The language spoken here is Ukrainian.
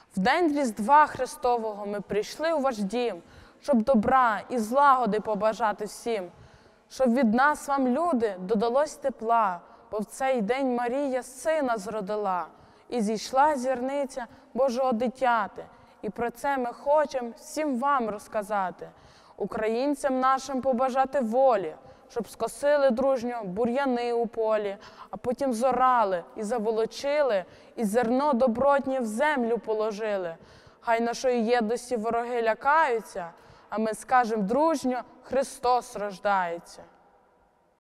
В день Різдва Христового ми прийшли у ваш дім, щоб добра і злагоди побажати всім, щоб від нас вам, люди, додалось тепла, бо в цей день Марія сина зродила, і зійшла зірниця Божого дитяти. І про це ми хочемо всім вам розказати, українцям нашим побажати волі, щоб скосили дружньо бур'яни у полі, а потім зорали і заволочили, і зерно добротнє в землю положили. Хай нашої єдності вороги лякаються, а ми скажем дружньо: Христос рождається.